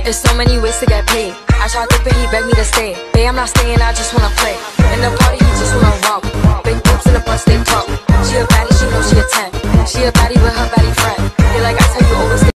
There's so many ways to get paid. I tried to pay, he begged me to stay. Babe, I'm not staying, I just wanna play. In the party, he just wanna walk. Big boobs in the bus, they talk. She a baddie, she knows she a 10. She a baddie.